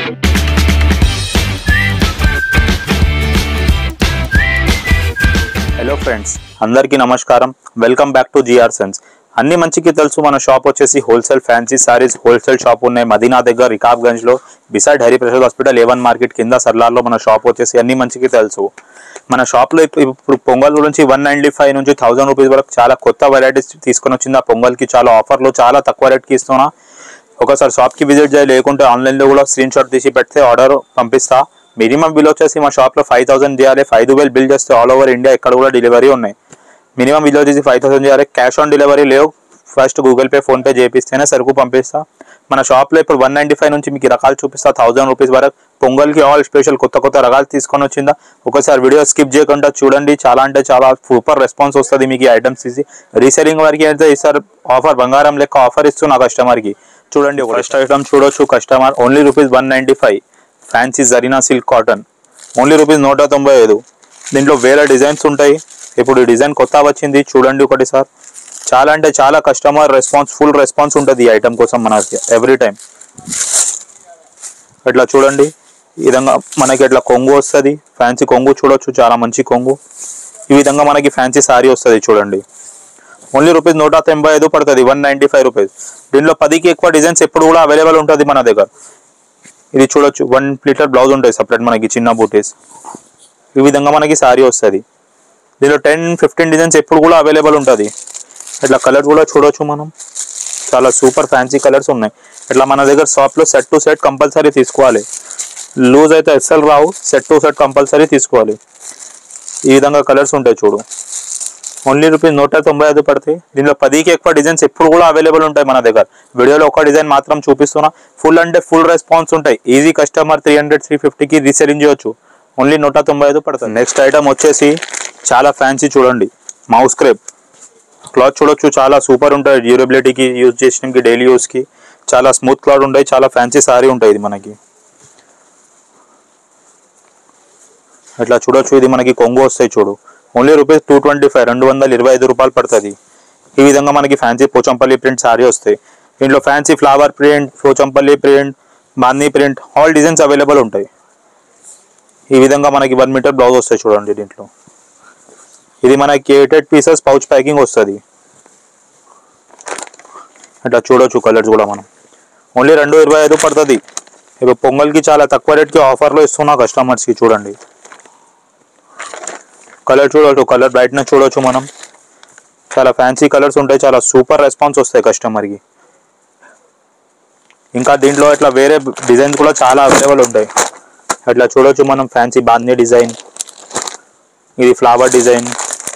Hello friends, అందరికీ నమస్కారం. Welcome back to GR sons. అన్ని మంచికి తెలుసు, మన షాప్ వచ్చేసి wholesale fancy saris wholesale shop ఉన్నాయి మదీనా దగ్గర రికాబ్గంజ్ లో, beside Hariprasad hospital A1 market కింద సర్లార్లో మన షాప్ వచ్చేసి అన్ని మంచికి తెలుసు. మన షాప్లో ఇప్పుడు పొంగల్ గురించి 195 నుంచి 1000 రూపీస్ వరకు చాలా కొత్త వెరైటీస్ తీసుకొని వచ్చింది. ఆ పొంగల్కి చాలా ఆఫర్లో చాలా తక్కువ రేట్కి ఇస్తున్నా. ఒకసారి షాప్కి విజిట్ చేయాలి, లేకుంటే ఆన్లైన్లో కూడా స్క్రీన్ షాట్ తీసి పెడితే ఆర్డర్ పంపిస్తా. మినిమం బిల్ వచ్చేసి మా షాప్లో 5000 చేయాలి. 5000 బిల్ చేస్తే ఆల్ ఓవర్ ఇండియా ఎక్కడ కూడా డెలివరీ ఉన్నాయి. మినిమం బిల్ వచ్చేసి 5000 చేయాలి. క్యాష్ ఆన్ డెలివరీ లేవు. ఫస్ట్ గూగుల్ పే ఫోన్పే చేపిస్తేనే సరుకు పంపిస్తా. మన షాప్లో ఇప్పుడు 195 నుంచి మీకు రకాలు చూపిస్తా 1000 రూపీస్ వరకు. పొంగల్కి ఆల్ స్పెషల్ కొత్త కొత్త రకాలు తీసుకొని వచ్చిందా. ఒకసారి వీడియో స్కిప్ చేయకుండా చూడండి. చాలా అంటే చాలా సూపర్ రెస్పాన్స్ వస్తుంది మీకు ఈ ఐటమ్స్ తీసి. రీసెలింగ్ వరకు అయితే ఈసారి ఆఫర్ బంగారం లెక్క ఆఫర్ ఇస్తున్నా కస్టమర్కి. చూడండి, ఫస్ట్ ఐటమ్ చూడొచ్చు customer. Only rupees 195 fancy Zarina silk cotton. Only rupees 195. దీంట్లో వేరే డిజైన్స్ ఉంటాయి. ఇప్పుడు ఈ డిజైన్ కొత్త వచ్చింది, చూడండి ఒకటి సార్. చాలా అంటే చాలా కస్టమర్ రెస్పాన్స్, ఫుల్ రెస్పాన్స్ ఉంటుంది ఈ ఐటమ్ కోసం మనకి ఎవ్రీ టైం. ఇట్లా చూడండి, ఈ విధంగా మనకి ఇట్లా కొంగు వస్తుంది. ఫ్యాన్సీ కొంగు చూడొచ్చు, చాలా మంచి కొంగు. ఈ విధంగా మనకి ఫ్యాన్సీ సారీ వస్తుంది చూడండి. ఓన్లీ రూపీస్ 195 పడుతుంది, 195 రూపీస్. దీంట్లో 10కి ఎక్కువ డిజైన్స్ ఎప్పుడు కూడా అవైలబుల్ ఉంటుంది మన దగ్గర. ఇది చూడొచ్చు, 1 మీటర్ బ్లౌజ్ ఉంటుంది సపరేట్ మనకి, చిన్న బూటీస్. ఈ విధంగా మనకి సారీ వస్తుంది. దీనిలో 10-15 డిజైన్స్ ఎప్పుడు కూడా అవైలబుల్ ఉంటుంది. ఇట్లా కలర్స్ కూడా చూడొచ్చు మనం, చాలా సూపర్ ఫ్యాన్సీ కలర్స్ ఉన్నాయి. ఇట్లా మన దగ్గర షాప్లో సెట్ టు సెట్ కంపల్సరీ తీసుకోవాలి. లూజ్ అయితే అస్సలు రావు, సెట్ టు సెట్ కంపల్సరీ తీసుకోవాలి. ఈ విధంగా కలర్స్ ఉంటాయి చూడు. ఓన్లీ రూపీస్ 195 పడతాయి. దీనిలో 10కి ఎక్కువ డిజైన్స్ ఎప్పుడు కూడా అవైలబుల్ ఉంటాయి మన దగ్గర. వీడియోలో ఒక డిజైన్ మాత్రం చూపిస్తున్నా. ఫుల్ అంటే ఫుల్ రెస్పాన్స్ ఉంటాయి. ఈజీ కస్టమర్ 300-350కి రీసెలింగ్ చేయొచ్చు. ఓన్లీ 195 పడుతుంది. నెక్స్ట్ ఐటమ్ వచ్చేసి చాలా ఫ్యాన్సీ చూడండి, మౌస్ క్రేప్ క్లాత్ చూడొచ్చు, చాలా సూపర్ ఉంటుంది. డ్యూరబిలిటీకి యూజ్ చేసినకి, డైలీ యూస్కి చాలా స్మూత్ క్లాత్ ఉంటాయి. చాలా ఫ్యాన్సీ సారీ ఉంటుంది ఇది మనకి. ఇట్లా చూడొచ్చు, ఇది మనకి కొంగు వస్తాయి చూడు. ఓన్లీ రూపీస్ 225, 225 రూపాయలు పడుతుంది. ఈ విధంగా మనకి ఫ్యాన్సీ పోచంపల్లి ప్రింట్ సారీ వస్తాయి. దీంట్లో fancy flower print, Pochampally print, బాందీ ప్రింట్, ఆల్ డిజైన్స్ అవైలబుల్ ఉంటాయి. ఈ విధంగా మనకి 1 మీటర్ బ్లౌజ్ వస్తాయి చూడండి. దీంట్లో ఇది మనకి 8 పీసెస్ పౌచ్ ప్యాకింగ్ వస్తుంది. ఇట్లా చూడొచ్చు కలర్స్ కూడా మనం. ఓన్లీ 225 పడుతుంది. ఇప్పుడు పొంగల్కి చాలా తక్కువ రేట్కి ఆఫర్లో ఇస్తున్నా కస్టమర్స్కి. చూడండి కలర్ చూడవచ్చు, కలర్ బ్రైట్నెస్ చూడవచ్చు మనం. చాలా ఫ్యాన్సీ కలర్స్ ఉంటాయి, చాలా సూపర్ రెస్పాన్స్ వస్తాయి కస్టమర్కి. ఇంకా దీంట్లో ఇట్లా వేరే డిజైన్స్ కూడా చాలా అవైలబుల్ ఉంటాయి. ఇట్లా చూడొచ్చు మనం, ఫ్యాన్సీ బాందీ డిజైన్, ఇది ఫ్లవర్ డిజైన్,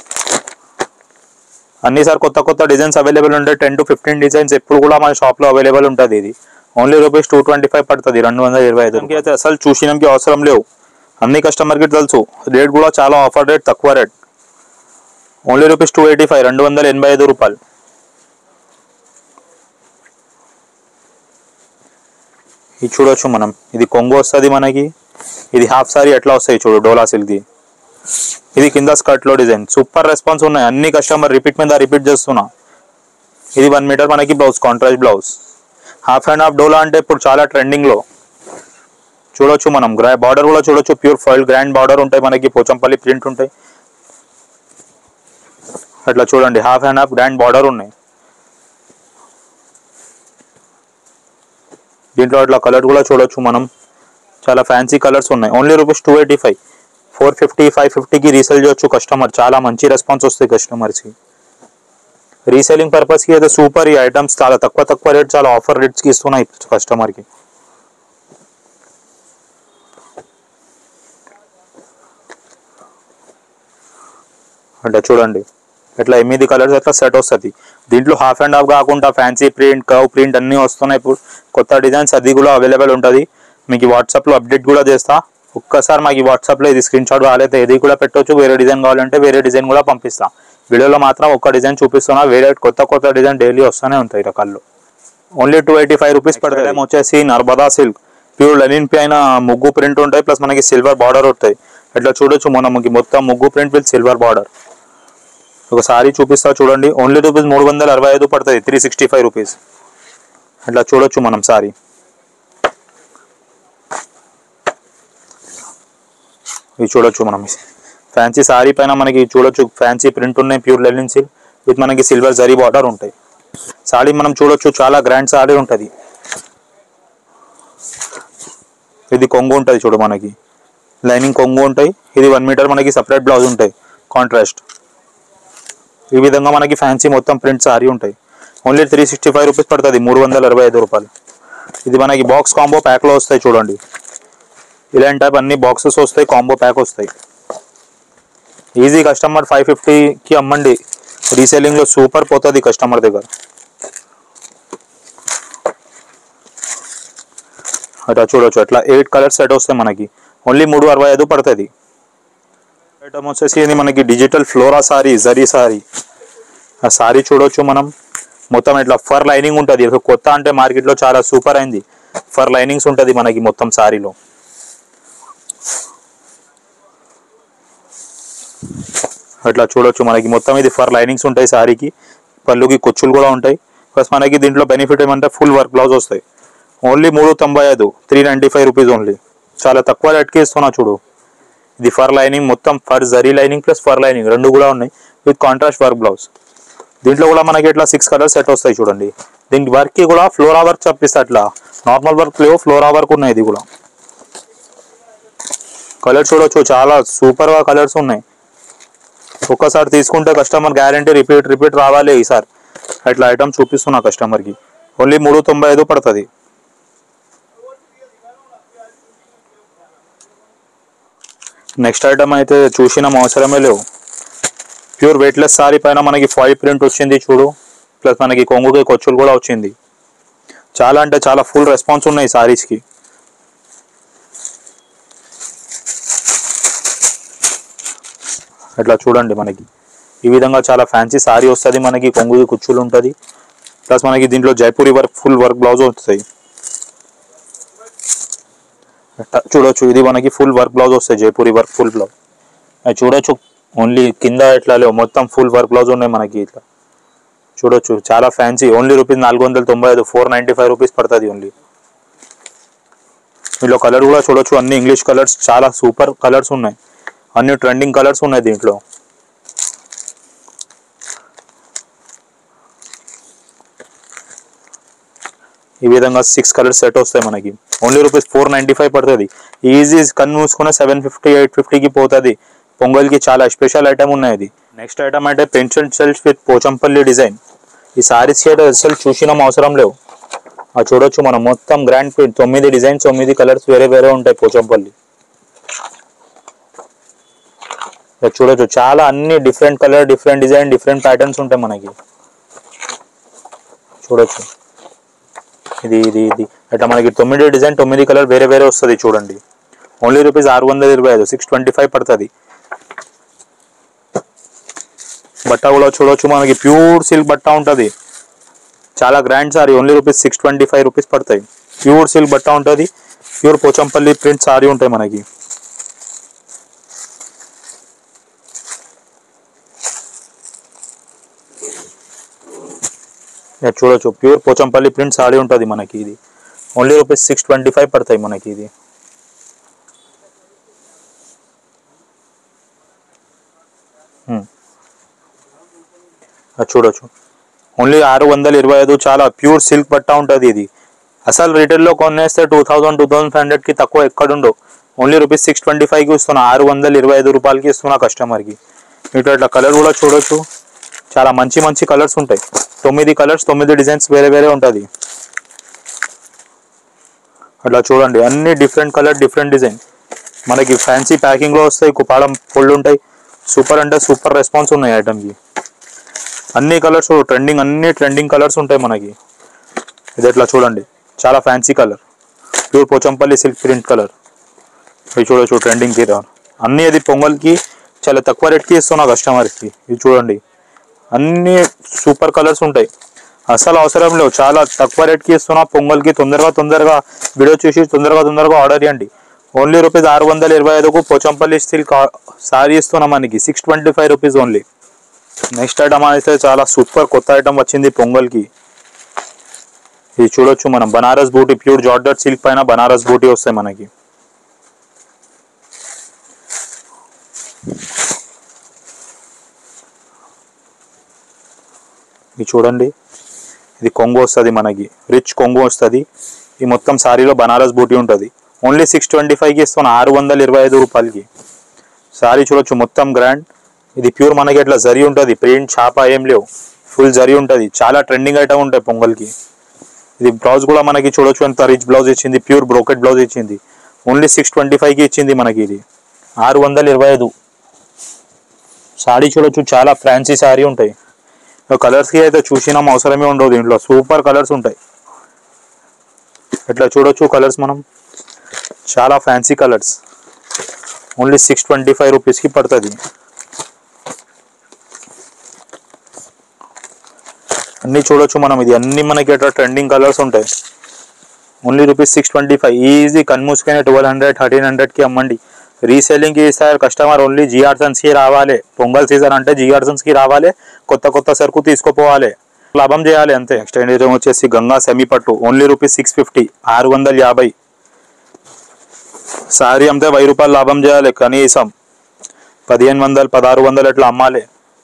అన్ని సార్ కొత్త కొత్త డిజైన్స్ అవైలబుల్ ఉంటాయి. 10-15 డిజైన్స్ ఎప్పుడు కూడా మన షాప్లో అవైలబుల్ ఉంటుంది. ఇది ఓన్లీ రూపీస్ 225 పడుతుంది, 225. అయితే అసలు చూసినానికి అవసరం లేవు, అన్ని కస్టమర్కి తెలుసు. రేట్ కూడా చాలా ఆఫర్ రేట్, తక్కువ రేట్. ఓన్లీ రూపీస్ 285, 285 రూపాయలు. ఇది చూడొచ్చు మనం, ఇది కొంగు వస్తుంది మనకి. ఇది హాఫ్ సారీ ఎట్లా వస్తాయి చూడు, డోలా సిల్క్ది. ఇది కింద స్కర్ట్లో డిజైన్. సూపర్ రెస్పాన్స్ ఉన్నాయి, అన్ని కస్టమర్ రిపీట్ మీద రిపీట్ చేస్తున్నా. ఇది 1 మీటర్ మనకి blouse, contrast blouse. Half and half డోలా అంటే ఇప్పుడు చాలా ట్రెండింగ్లో. చూడొచ్చు మనం, బార్డర్ కూడా చూడొచ్చు, ప్యూర్ ఫాయిల్ గ్రాండ్ బార్డర్ ఉంటాయి మనకి, పోచంపల్లి ప్రింట్ ఉంటాయి. అట్లా చూడండి, half and half grand border ఉన్నాయి. దీంట్లో అట్లా కలర్ కూడా చూడొచ్చు మనం, చాలా ఫ్యాన్సీ కలర్స్ ఉన్నాయి. ఓన్లీ రూపీస్ 285, 450, 550కి రీసేల్ చేయొచ్చు కస్టమర్. చాలా మంచి రెస్పాన్స్ వస్తాయి కస్టమర్స్కి. రీసేలింగ్ పర్పస్కి అయితే సూపర్. ఈ ఐటమ్స్ చాలా తక్కువ రేట్, చాలా ఆఫర్ రేట్స్కి ఇస్తున్నాయి కస్టమర్కి. అంటే చూడండి, ఇట్లా 8 కలర్స్ అట్లా సెట్ వస్తుంది. దీంట్లో హాఫ్ అండ్ హాఫ్ కాకుండా ఫ్యాన్సీ ప్రింట్, కర్వ్ ప్రింట్ అన్నీ వస్తున్నాయి. ఇప్పుడు కొత్త డిజైన్స్ అది కూడా అవైలబుల్ ఉంటుంది. మీకు వాట్సాప్లో అప్డేట్ కూడా చేస్తా. ఒక్కసారి మాకు వాట్సాప్లో ఇది స్క్రీన్ షాట్ కావాలైతే ఇది కూడా పెట్టవచ్చు. వేరే డిజైన్ కావాలంటే వేరే డిజైన్ కూడా పంపిస్తా. వీడియోలో మాత్రం ఒక్క డిజైన్ చూపిస్తున్నా, వేరే కొత్త డిజైన్ డైలీ వస్తూనే ఉంటాయి రకాల్లో. ఓన్లీ 285 రూపీస్ పడుతుంది. వచ్చేసి నర్మదా సిల్క్ ప్యూర్ లెనిన్ పైన ముగ్గు ప్రింట్ ఉంటాయి, ప్లస్ మనకి సిల్వర్ బార్డర్ ఉంటాయి. ఇట్లా చూడొచ్చు మనకి మొత్తం ముగ్గు ప్రింట్ విత్ సిల్వర్ బార్డర్. ఒక సారీ చూపిస్తా చూడండి. ఓన్లీ రూపీస్ 365 పడుతుంది, 365 రూపీస్. ఇట్లా చూడొచ్చు మనం సారీ. ఇవి చూడొచ్చు మనం ఫ్యాన్సీ సారీ పైన మనకి చూడొచ్చు ఫ్యాన్సీ ప్రింట్ ఉన్నాయి, ప్యూర్ లెనిన్ సిల్క్ విత్ మనకి సిల్వర్ జరీ బార్డర్ ఉంటాయి. సారీ మనం చూడొచ్చు చాలా గ్రాండ్ సారీ ఉంటుంది. ఇది కొంగు ఉంటుంది చూడు, మనకి లైనింగ్ కొంగు ఉంటాయి. ఇది 1 మీటర్ మనకి సపరేట్ బ్లౌజ్ ఉంటాయి కాంట్రాస్ట్. ఈ విధంగా మనకి ఫ్యాన్సీ మొత్తం ప్రింట్ సారీ ఉంటాయి. ఓన్లీ 365 రూపీస్ పడుతుంది, 365 రూపాయలు. ఇది మనకి బాక్స్ కాంబో ప్యాక్లో వస్తాయి చూడండి. ఇలాంటి టైప్ అన్ని బాక్సెస్ వస్తాయి, కాంబో ప్యాక్ వస్తాయి. ఈజీ కస్టమర్ 550కి అమ్మండి, రీసేలింగ్లో సూపర్ పోతుంది కస్టమర్ దగ్గర. అట్లా చూడొచ్చు, అట్లా 8 కలర్స్ సెట్ వస్తాయి మనకి. ఓన్లీ 365 పడుతుంది. ఐటమ్ వచ్చేసి ఇది మనకి డిజిటల్ ఫ్లోరా సారీ, జరీ సారీ. ఆ సారీ చూడొచ్చు మనం, మొత్తం ఇట్లా ఫర్ లైనింగ్ ఉంటుంది. కొత్త అంటే మార్కెట్లో చాలా సూపర్ అయింది. ఫర్ లైనింగ్స్ ఉంటుంది మనకి మొత్తం సారీలో. అట్లా చూడొచ్చు మనకి మొత్తం ఇది ఫర్ లైనింగ్స్ ఉంటాయి సారీకి. పళ్ళుకి కుచ్చులు కూడా ఉంటాయి. ప్లస్ మనకి దీంట్లో బెనిఫిట్ ఏమంటే ఫుల్ వర్క్ బ్లౌజ్ వస్తాయి. Only 395, 395 rupees only. చాలా తక్కువ రేట్కి ఇస్తున్నా చూడు. ఇది ఫర్ లైనింగ్ మొత్తం, for zari lining plus for lining రెండు కూడా ఉన్నాయి విత్ కాంట్రాస్ట్ వర్క్ బ్లౌజ్. దీంట్లో కూడా మనకి ఇట్లా 6 కలర్స్ సెట్ వస్తాయి చూడండి. దీనికి వర్క్కి కూడా ఫ్లోరా వర్క్ చెప్పిస్తా, అట్లా నార్మల్ వర్క్ లేవు, ఫ్లోరా వర్క్ ఉన్నాయి. ఇది కూడా కలర్స్ చూడొచ్చు, చాలా సూపర్గా కలర్స్ ఉన్నాయి. ఒక్కసారి తీసుకుంటే కస్టమర్ గ్యారంటీ రిపీట్ రావాలి ఈసారి. అట్లా ఐటమ్ చూపిస్తున్నా కస్టమర్కి. ఓన్లీ 395 పడుతుంది. నెక్స్ట్ ఐటమ్ అయితే చూసిన అవసరమే లేవు. ప్యూర్ వెయిట్లెస్ సారీ పైన మనకి ఫాయిల్ ప్రింట్ వచ్చింది చూడు. ప్లస్ మనకి కొంగుకి కొచ్చులు కూడా వచ్చింది. చాలా అంటే చాలా ఫుల్ రెస్పాన్స్ ఉన్నాయి సారీస్కి. అట్లా చూడండి, మనకి ఈ విధంగా చాలా ఫ్యాన్సీ సారీ వస్తుంది. మనకి కొంగుకి కుచ్చులు ఉంటుంది. ప్లస్ మనకి దీంట్లో Jaipuri work, full work blouse వస్తాయి. చూడొచ్చు, ఇది మనకి ఫుల్ వర్క్ బ్లౌజ్ వస్తాయి, జైపూరి వర్క్ ఫుల్ బ్లౌజ్. అది చూడొచ్చు, ఓన్లీ కింద ఇట్లా లేవు, మొత్తం ఫుల్ వర్క్ బ్లౌజ్ ఉన్నాయి మనకి. ఇట్లా చూడొచ్చు, చాలా ఫ్యాన్సీ. ఓన్లీ రూపీస్ 495, 495 రూపీస్ పడుతుంది ఓన్లీ. దీంట్లో కలర్ కూడా చూడొచ్చు, అన్ని ఇంగ్లీష్ కలర్స్, చాలా సూపర్ కలర్స్ ఉన్నాయి. అన్ని ట్రెండింగ్ కలర్స్ ఉన్నాయి దీంట్లో. ఈ విధంగా 6 కలర్స్ సెట్ వస్తాయి మనకి. ఓన్లీ రూపీస్ 495 పడుతుంది. ఈజీ కన్ను మూసుకున్న 750, 850కి పోతుంది. పొంగల్కి చాలా స్పెషల్ ఐటమ్ ఉన్నాయి ఇది. నెక్స్ట్ ఐటమ్ అంటే పెన్షన్ సెల్స్ విత్ పోచంపల్లి డిజైన్. ఈ సారీస్ అసలు చూసిన అవసరం లేవు. అది చూడొచ్చు మనం, మొత్తం గ్రాండ్ ప్రింట్, 9 డిజైన్స్, 9 కలర్స్ వేరే వేరే ఉంటాయి పోచంపల్లి. చూడొచ్చు, చాలా అన్ని different colour, different design, different patterns ఉంటాయి మనకి. చూడొచ్చు, ఇది ఇది ఇది అట్లా మనకి 9 డిజైన్, 9 కలర్ వేరే వేరే వస్తుంది చూడండి. ఓన్లీ రూపీస్ 625, 625 పడుతుంది. బట్ట కూడా చూడొచ్చు, మనకి ప్యూర్ సిల్క్ బట్ట ఉంటుంది. చాలా grand sari. Only rupees 625 rupees పడతాయి. ప్యూర్ సిల్క్ బట్ట ఉంటుంది. ప్యూర్ పోచంపల్లి ప్రింట్ సారీ ఉంటాయి మనకి. చూడొచ్చు, ప్యూర్ పోచంపల్లి ప్రింట్ సారీ ఉంటుంది మనకి. ఇది ఓన్లీ రూపీస్ 625 పడతాయి మనకి. ఇది చూడొచ్చు, ఓన్లీ 625. చాలా ప్యూర్ సిల్క్ బట్ట ఉంటుంది ఇది. అసలు రిటైల్లో కొనేస్తే 2000, 2500కి తక్కువ ఎక్కడుండవు. ఓన్లీ రూపీస్ 625కి ఇస్తున్నా, 625 రూపాయలకి ఇస్తున్నా కస్టమర్కి. ఇటు అట్లా కలర్ కూడా చూడొచ్చు, చాలా మంచి మంచి కలర్స్ ఉంటాయి. 9 కలర్స్, 9 డిజైన్స్ వేరే వేరే ఉంటుంది. అట్లా చూడండి, అన్ని డిఫరెంట్ కలర్, డిఫరెంట్ డిజైన్ మనకి ఫ్యాన్సీ ప్యాకింగ్లో వస్తాయి. కుపాడం ఫుల్ ఉంటాయి. సూపర్ అంటే సూపర్ రెస్పాన్స్ ఉన్నాయి ఐటమ్కి. అన్ని కలర్స్ ట్రెండింగ్, అన్ని ట్రెండింగ్ కలర్స్ ఉంటాయి మనకి. ఇది ఎట్లా చూడండి, చాలా fancy colour, pure Pochampally silk print colour. ఇది చూడొచ్చు, ట్రెండింగ్ తీరా అన్నీ. అది పొంగల్కి చాలా తక్కువ రేట్కి ఇస్తున్నా కస్టమర్కి. ఇది చూడండి, అన్ని సూపర్ కలర్స్ ఉంటాయి. అసలు అవసరం లేవు, చాలా తక్కువ రేట్కి ఇస్తున్నా పొంగల్కి. తొందరగా వీడియో చూసి తొందరగా ఆర్డర్ చేయండి. ఓన్లీ రూపీస్ 625కు పోచంపల్లి సిల్క్ సారీ ఇస్తున్నా మనకి. 625 రూపీస్ ఓన్లీ. నెక్స్ట్ ఐటమ్ అయితే చాలా సూపర్ కొత్త ఐటమ్ వచ్చింది పొంగల్కి. ఇది చూడొచ్చు మనం, బనారస్ బూటీ, ప్యూర్ జార్జెట్ సిల్క్ పైన బనారస్ బూటీ వస్తాయి మనకి. ఇది చూడండి, ఇది కొంగు వస్తుంది మనకి, రిచ్ కొంగు వస్తుంది. ఈ మొత్తం సారీలో బనారస్ బూటీ ఉంటుంది. ఓన్లీ 625కి ఇస్తున్నా, 625 రూపాయలకి. సారీ చూడొచ్చు మొత్తం గ్రాండ్. ఇది ప్యూర్ మనకి ఇట్లా జరీ ఉంటుంది, ప్రింట్ ఛాపా ఏం లేవు, ఫుల్ జరీ ఉంటుంది. చాలా ట్రెండింగ్ ఐటమ్ ఉంటాయి పొంగల్కి. ఇది బ్లౌజ్ కూడా మనకి చూడొచ్చు ఎంత రిచ్ బ్లౌజ్ ఇచ్చింది, ప్యూర్ బ్రోకెట్ బ్లౌజ్ ఇచ్చింది. ఓన్లీ 625కి ఇచ్చింది మనకి. ఇది 625. సారీ చూడొచ్చు, చాలా ఫ్యాన్సీ సారీ ఉంటాయి. కలర్స్కి అయితే చూసినాం అవసరమే ఉండవు, దీంట్లో సూపర్ కలర్స్ ఉంటాయి. ఇట్లా చూడొచ్చు కలర్స్ మనం, చాలా ఫ్యాన్సీ కలర్స్. ఓన్లీ 625 రూపీస్కి పడుతుంది. అన్నీ చూడొచ్చు మనం, ఇది అన్ని మనకి అట్లా ట్రెండింగ్ కలర్స్ ఉంటాయి. Only rupees 625. ఈజీ కన్మూసుకైనా 1200 1300కి అమ్మండి. రీసేలింగ్కి ఇస్తారు కస్టమర్. ఓన్లీ జిఆర్ సన్స్కి రావాలి. పొంగల్ సీజన్ అంటే జిఆర్ సన్స్కి రావాలి, కొత్త కొత్త సరుకు తీసుకుపోవాలి, లాభం చేయాలి అంతే. నెక్స్ట్ ఐటమ్ వచ్చేసి గంగా సెమీ పట్టు. Only rupees 650, 650. సారీ అమ్మితే 1000 రూపాయలు లాభం చేయాలి కనీసం. 1500 1600 ఎట్లా అమ్మాలి.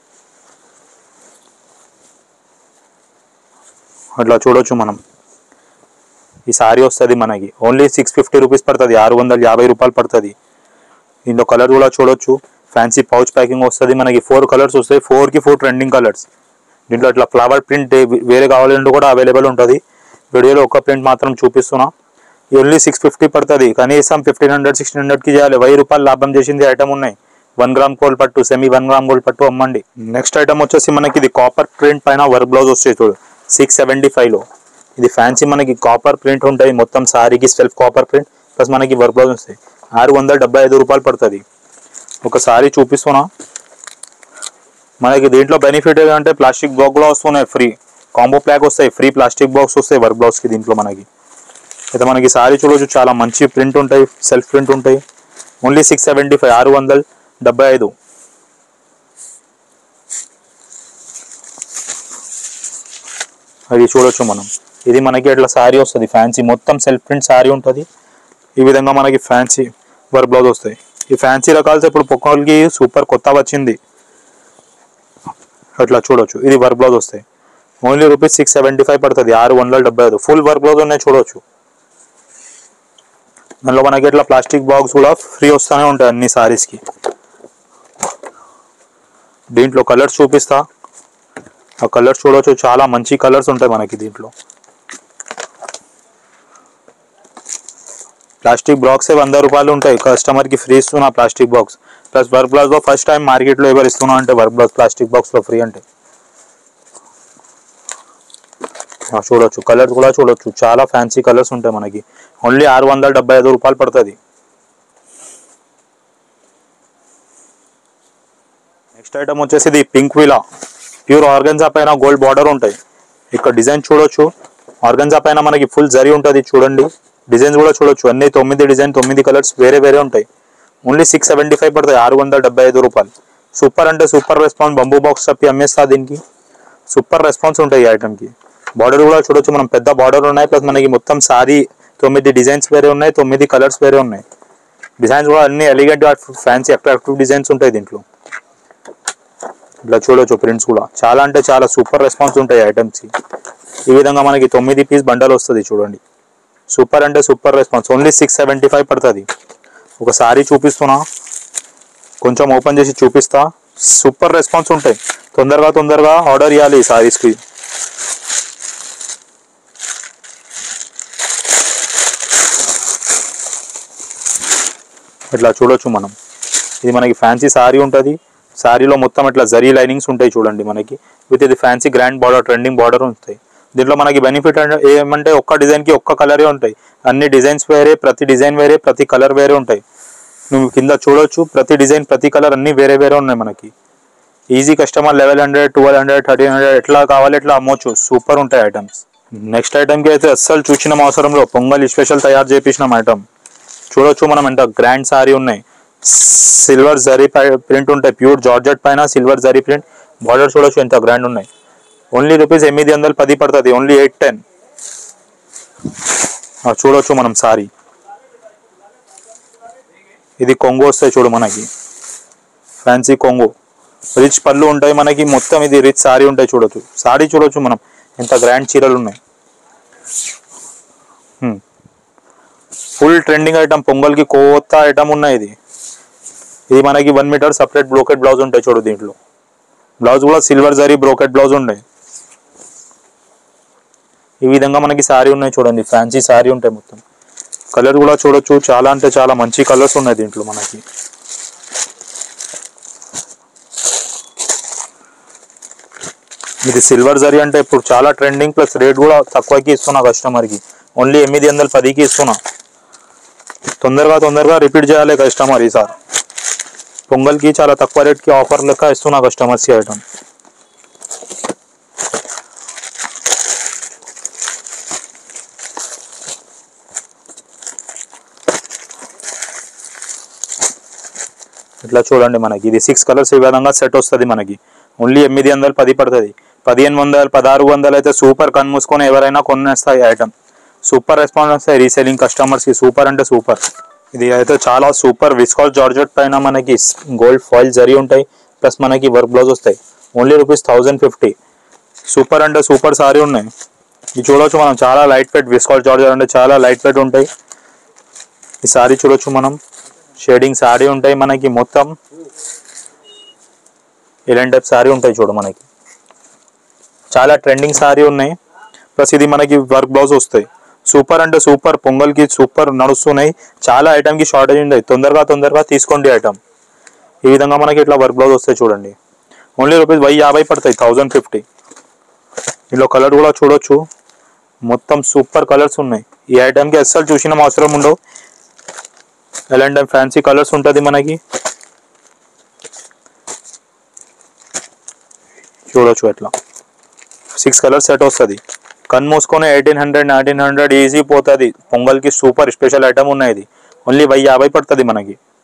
అట్లా చూడొచ్చు మనం. ఈ సారీ వస్తుంది మనకి ఓన్లీ 650 రూపీస్ పడుతుంది, 650 రూపాయలు పడుతుంది. దీంట్లో కలర్ కూడా చూడొచ్చు, ఫ్యాన్సీ పౌచ్ ప్యాకింగ్ వస్తుంది మనకి. 4 కలర్స్ వస్తాయి, 4కి 4 ట్రెండింగ్ కలర్స్. దీంట్లో అట్లా ఫ్లవర్ ప్రింట్ వేరే కావాలంటే కూడా అవైలబుల్ ఉంటుంది. వీడియోలో ఒక ప్రింట్ మాత్రం చూపిస్తున్నా. ఓన్లీ 650 పడుతుంది, కనీసం 1500 1600కి చేయాలి. 1000 రూపాయలు లాభం చేసింది ఐటమ్ ఉన్నాయి. 1 గ్రామ్ గోల్డ్ పట్టు, సెమీ 1 గ్రామ్ గోల్డ్ పట్టు అమ్మండి. నెక్స్ట్ ఐటమ్ వచ్చేసి మనకి ఇది కాపర్ ప్రింట్ పైన వర్క్ బ్లౌజ్ వస్తాయి చూడు, 675లో. ఇది ఫ్యాన్సీ మనకి కాపర్ ప్రింట్ ఉంటుంది మొత్తం సారీకి, సెల్ఫ్ కాపర్ ప్రింట్ ప్లస్ మనకి వర్క్ బ్లౌజ్ వస్తాయి. 675 రూపాయలు పడుతుంది. ఒక సారీ చూపిస్తున్నా. మనకి దీంట్లో బెనిఫిట్ ఏంటంటే ప్లాస్టిక్ బాక్స్ కూడా వస్తున్నాయి, ఫ్రీ కాంబో ప్యాక్ వస్తాయి, ఫ్రీ ప్లాస్టిక్ బాక్స్ వస్తాయి వర్క్ బ్లౌజ్కి. దీంట్లో మనకి అయితే మనకి సారీ చూడొచ్చు, చాలా మంచి ప్రింట్ ఉంటాయి, సెల్ఫ్ ప్రింట్ ఉంటాయి. ఓన్లీ 675, 675. అది చూడొచ్చు మనం. ఇది మనకి అట్లా సారీ వస్తుంది ఫ్యాన్సీ, మొత్తం సెల్ఫ్ ప్రింట్ సారీ ఉంటుంది. ఈ విధంగా మనకి ఫ్యాన్సీ వర్క్ బ్లౌజ్ వస్తాయి. ఈ ఫ్యాన్సీ రకాలతో ఇప్పుడు పొక్కలకి సూపర్ కొత్త వచ్చింది. అట్లా చూడొచ్చు, ఇది వర్క్ బ్లౌజ్ వస్తాయి. ఓన్లీ రూపీస్ 675 పడుతుంది, 675. ఫుల్ వర్క్ బ్లౌజ్ ఉన్నాయి చూడొచ్చు. దానిలో మనకి ఇట్లా ప్లాస్టిక్ బాక్స్ కూడా ఫ్రీ వస్తూనే ఉంటాయి అన్ని సారీస్కి. దీంట్లో కలర్స్ చూపిస్తా, ఆ కలర్స్ చూడొచ్చు, చాలా మంచి కలర్స్ ఉంటాయి మనకి దీంట్లో. ప్లాస్టిక్ బాక్సే 100 రూపాయలు ఉంటాయి, కస్టమర్కి ఫ్రీ ఇస్తున్నా ప్లాస్టిక్ బాక్స్. ప్లస్ వర్క్ బ్లౌజ్లో ఫస్ట్ టైం మార్కెట్లో ఎవరు ఇస్తున్నా అంటే వర్క్ బ్లౌజ్ ప్లాస్టిక్ బాక్స్లో ఫ్రీ అంటే. చూడొచ్చు కలర్స్ కూడా చూడొచ్చు, చాలా ఫ్యాన్సీ కలర్స్ ఉంటాయి మనకి. ఓన్లీ 675 రూపాయలు పడుతుంది. నెక్స్ట్ ఐటమ్ వచ్చేసి ఇది పింక్ విలా, ప్యూర్ ఆర్గన్జా పైన గోల్డ్ బార్డర్ ఉంటాయి. ఇక్కడ డిజైన్ చూడొచ్చు, ఆర్గన్జా పైన మనకి ఫుల్ జరీ ఉంటుంది చూడండి. డిజైన్స్ కూడా చూడొచ్చు, అన్ని 9 డిజైన్ 9 కలర్స్ వేరే వేరే ఉంటాయి. ఓన్లీ 675 పడుతుంది, 675 రూపాయలు. సూపర్ అంటే సూపర్ రెస్పాన్స్. బంబూ బాక్స్ చెప్పి అమ్మేస్తా దీనికి, సూపర్ రెస్పాన్స్ ఉంటాయి ఈ ఐటమ్కి. బార్డర్ కూడా చూడొచ్చు మనం, పెద్ద బార్డర్ ఉన్నాయి. ప్లస్ మనకి మొత్తం సారీ 9 డిజైన్స్ వేరే ఉన్నాయి, 9 కలర్స్ వేరే ఉన్నాయి. డిజైన్స్ కూడా అన్ని ఎలిగెంట్ ఫ్యాన్సీ అట్రాక్టివ్ డిజైన్స్ ఉంటాయి దీంట్లో. ఇట్లా చూడొచ్చు ప్రింట్స్ కూడా, చాలా అంటే చాలా సూపర్ రెస్పాన్స్ ఉంటాయి ఐటమ్స్కి. ఈ విధంగా మనకి 9 పీస్ బండల్ వస్తుంది చూడండి. సూపర్ అంటే సూపర్ రెస్పాన్స్. ఓన్లీ 675 పడుతుంది. ఒక సారీ చూపిస్తున్నా, కొంచెం ఓపెన్ చేసి చూపిస్తా. సూపర్ రెస్పాన్స్ ఉంటాయి. తొందరగా ఆర్డర్ ఇవ్వాలి ఈ సారీస్కి. ఇట్లా చూడొచ్చు మనం. ఇది మనకి ఫ్యాన్సీ సారీ ఉంటుంది. సారీలో మొత్తం ఇట్లా జరీ లైనింగ్స్ ఉంటాయి చూడండి మనకి. విత్ ఇది fancy grand border, trending border ఉంటాయి. దీంట్లో మనకి బెనిఫిట్ అంటే ఏమంటే ఒక్క డిజైన్కి ఒక్క కలరే ఉంటాయి. అన్ని డిజైన్స్ వేరే, ప్రతి డిజైన్ వేరే, ప్రతి కలర్ వేరే ఉంటాయి. నువ్వు కింద చూడొచ్చు, ప్రతి డిజైన్ ప్రతి కలర్ అన్ని వేరే వేరే ఉన్నాయి మనకి. ఈజీ కస్టమర్ 1100 1200 1300 ఎట్లా కావాలి ఎట్లా అమ్మొచ్చు. సూపర్ ఉంటాయి ఐటమ్స్. నెక్స్ట్ ఐటమ్కి అయితే అస్సలు చూసిన అవసరంలో పొంగల్ స్పెషల్ తయారు చేయించినాం ఐటమ్. చూడొచ్చు మనం ఎంత గ్రాండ్ సారీ ఉన్నాయి. సిల్వర్ జరీ ప్రింట్ ఉంటాయి, ప్యూర్ జార్జెట్ పైన సిల్వర్ జరీ ప్రింట్. బార్డర్ చూడొచ్చు ఎంత గ్రాండ్ ఉన్నాయి. ఓన్లీ రూపీస్ 810 పడుతుంది, ఓన్లీ 810. చూడొచ్చు మనం సారీ. ఇది కొంగు వస్తాయి చూడు మనకి. ఫ్యాన్సీ కొంగు రిచ్ పళ్ళు ఉంటాయి మనకి, మొత్తం ఇది రిచ్ సారీ ఉంటాయి. చూడొచ్చు సారీ చూడొచ్చు మనం ఎంత గ్రాండ్ చీరలు ఉన్నాయి. ఫుల్ ట్రెండింగ్ ఐటమ్, పొంగల్కి కొత్త ఐటమ్ ఉన్నాయి. ఇది మనకి 1 మీటర్ సపరేట్ బ్రోకెట్ బ్లౌజ్ ఉంటాయి. చూడు దీంట్లో బ్లౌజ్ కూడా సిల్వర్ జరీ బ్రోకెట్ బ్లౌజ్ ఉంటాయి. ఈ విధంగా మనకి సారీ ఉన్నాయి చూడండి, ఫ్యాన్సీ సారీ ఉంటాయి. మొత్తం కలర్ కూడా చూడొచ్చు, చాలా అంటే చాలా మంచి కలర్స్ ఉన్నాయి దీంట్లో మనకి. ఇది సిల్వర్ జరీ అంటే ఇప్పుడు చాలా ట్రెండింగ్, ప్లస్ రేట్ కూడా తక్కువకి ఇస్తున్నా కస్టమర్కి. ఓన్లీ 810కి ఇస్తున్నా. తొందరగా రిపీట్ చేయాలి కస్టమర్. ఈసారి పొంగల్కి చాలా తక్కువ రేట్కి ఆఫర్ లెక్క ఇస్తున్నా కస్టమర్స్కి ఐటమ్. ఇట్లా చూడండి మనకి ఇది 6 కలర్స్ ఈ విధంగా సెట్ వస్తుంది మనకి. ఓన్లీ 810 పడుతుంది. 1500 1600 అయితే సూపర్ కన్ మూసుకొని ఎవరైనా కొనేస్తాయి ఐటమ్. సూపర్ రెస్పాన్స్ వస్తాయి రీసేలింగ్ కస్టమర్స్కి. సూపర్ అంటే సూపర్. ఇది అయితే చాలా సూపర్ విస్కాస్ జార్జెట్ పైన మనకి గోల్డ్ ఫాయిల్ జరీ ఉంటాయి, ప్లస్ మనకి వర్క్ బ్లౌజ్ వస్తాయి. ఓన్లీ ₹1050. సూపర్ అంటే సూపర్ సారీ ఉన్నాయి. ఇది చూడవచ్చు మనం, చాలా లైట్ వెయిట్ విస్కాస్ జార్జెట్ అంటే చాలా లైట్ వెయిట్ ఉంటాయి. ఈ సారీ చూడొచ్చు మనం, షేడింగ్ సారీ ఉంటాయి మనకి. మొత్తం ఇలాంటి టైప్ సారీ ఉంటాయి చూడు మనకి. చాలా ట్రెండింగ్ సారీ ఉన్నాయి, ప్లస్ ఇది మనకి వర్క్ బ్లౌజ్ వస్తాయి. సూపర్ అంటే సూపర్, పొంగల్కి సూపర్ నడుస్తున్నాయి. చాలా ఐటమ్కి షార్టేజ్ ఉంది, తొందరగా తీసుకోండి ఐటమ్. ఈ విధంగా మనకి ఇట్లా వర్క్ బ్లౌజ్ వస్తాయి చూడండి. ఓన్లీ ₹1050 పడతాయి, 1050. ఇందులో కలర్ కూడా చూడొచ్చు, మొత్తం సూపర్ కలర్స్ ఉన్నాయి. ఈ ఐటమ్కి అస్సలు చూసిన అవసరం ఉండవు. ఎలాంటి ఫ్యాన్సీ కలర్స్ ఉంటుంది మనకి. చూడొచ్చు ఎట్లా 6 కలర్స్ సెట్ వస్తుంది. కన్ మూసుకొని 1800 1900 ఈజీ పోతుంది. పొంగల్కి సూపర్ స్పెషల్ ఐటమ్ ఉన్నాయి. ఇది ఓన్లీ ₹1050 పడుతుంది మనకి.